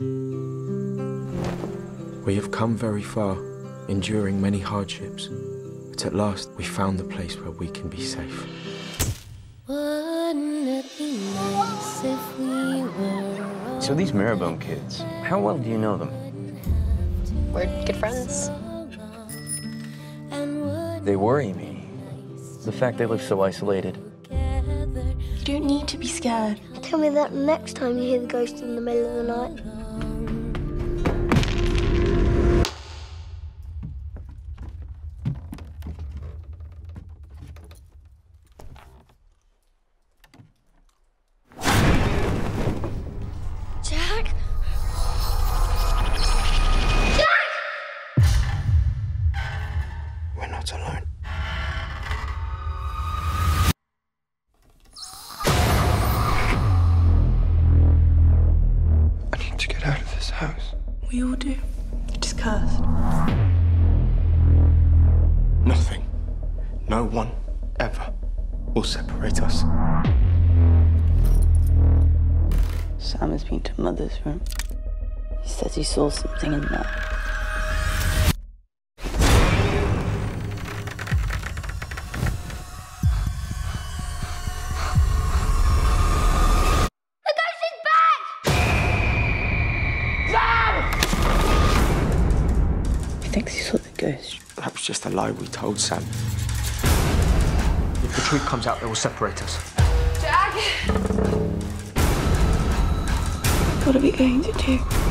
We have come very far, enduring many hardships, but at last we found the place where we can be safe. Wouldn't it be nice if we were... So these Marrowbone kids, how well do you know them? We're good friends. They worry me. The fact they live so isolated. You don't need to be scared. Tell me that next time you hear the ghost in the middle of the night. Jack? Jack! We're not alone. I need to get out of this house. We all do. You're just cursed. Nothing, no one, ever will separate us. Sam has been to Mother's room. He says he saw something in there. The ghost is back! Sam! He thinks he saw the ghost. That was just a lie we told Sam. If the truth comes out, they will separate us. Jack! What are we going to do?